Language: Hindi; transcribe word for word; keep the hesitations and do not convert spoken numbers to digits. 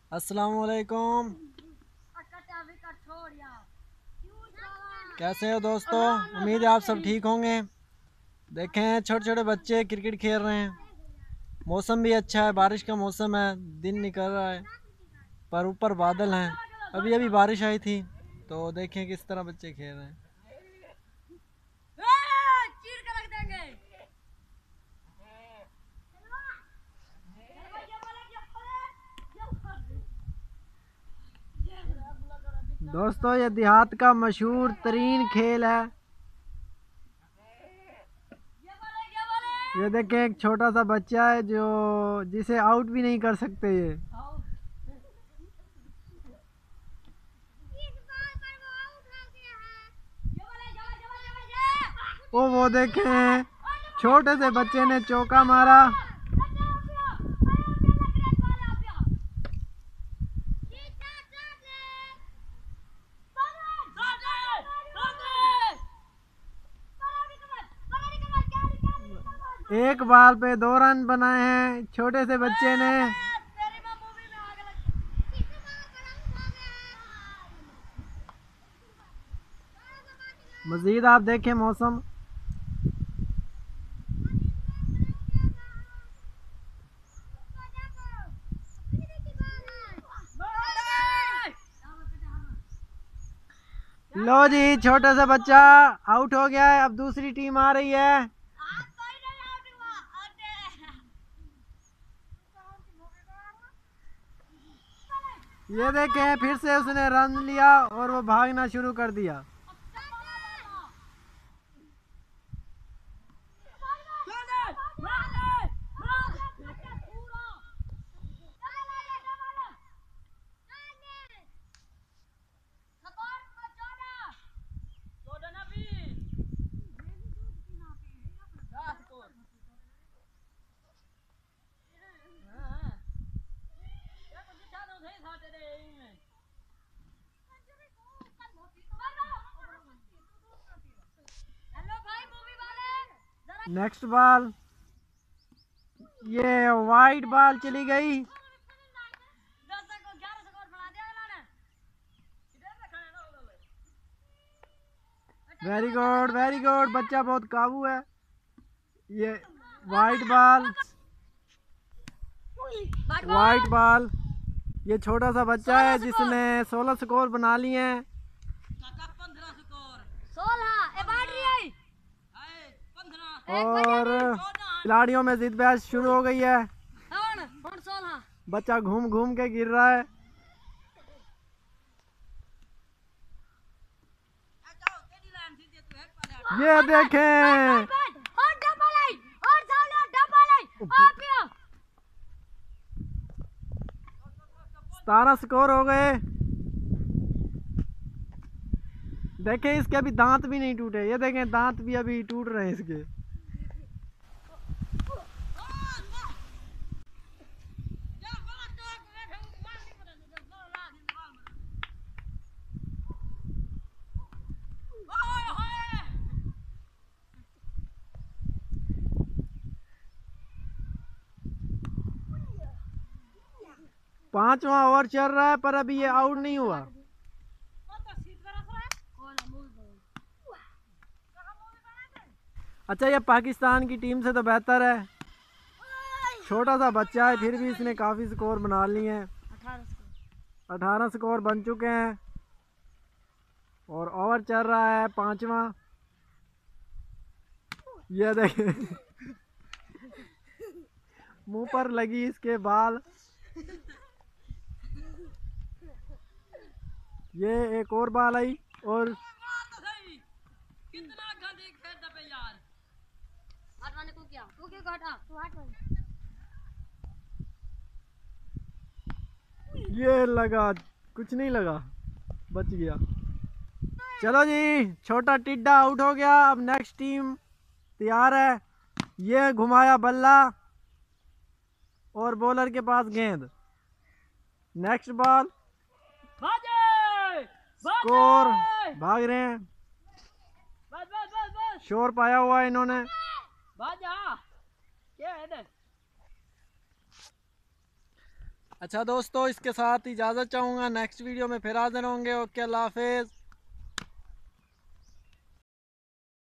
अस्सलामुअलैकुम। कैसे हो दोस्तों? उम्मीद है आप सब ठीक होंगे। देखें छोटे छोटे बच्चे क्रिकेट खेल रहे हैं। मौसम भी अच्छा है, बारिश का मौसम है, दिन निकल रहा है पर ऊपर बादल हैं। अभी अभी बारिश आई थी तो देखें किस तरह बच्चे खेल रहे हैं। दोस्तों ये देहात का मशहूर तरीन खेल है। ये देखें एक छोटा सा बच्चा है जो जिसे आउट भी नहीं कर सकते ये। ओ वो देखें छोटे से बच्चे ने चौका मारा। एक बॉल पे दो रन बनाए हैं छोटे से बच्चे ने। मजीद आप देखें मौसम। लो जी छोटा सा बच्चा आउट हो गया है। अब दूसरी टीम आ रही है। ये देखें फिर से उसने रन लिया और वो भागना शुरू कर दिया। नेक्स्ट बॉल, ये वाइट बॉल चली गई। वेरी गुड वेरी गुड, बच्चा बहुत काबू है। ये वाइट बॉल वाइट बॉल ये छोटा सा बच्चा है जिसने सोलह स्कोर बना लिए हैं। और खिलाड़ियों में जिद बहस शुरू हो गई है। बच्चा घूम घूम के गिर रहा है। ये देखें सतारह स्कोर हो गए। देखें इसके अभी दांत भी नहीं टूटे। ये देखें दांत भी अभी टूट रहे हैं इसके। पांचवा ओवर चल रहा है पर अभी ये आउट नहीं हुआ। अच्छा ये पाकिस्तान की टीम से तो बेहतर है। छोटा सा बच्चा है फिर भी इसने काफी स्कोर बना लिए हैं। अठारह स्कोर बन चुके हैं और ओवर चल रहा है पांचवा। ये देखें मुंह पर लगी इसके बाल। ये एक और बाल आई और ये लगा, कुछ नहीं लगा, बच गया। चलो जी छोटा टिड्डा आउट हो गया। अब नेक्स्ट टीम तैयार है। ये घुमाया बल्ला और बॉलर के पास गेंद। नेक्स्ट बॉल, स्कोर, भाग रहे हैं। शोर पाया हुआ है इन्होंने। अच्छा दोस्तों, इसके साथ इजाज़त चाहूँगा, नेक्स्ट वीडियो में फिर हाजिर होंगे। ओके, अल्लाह हाफिज़।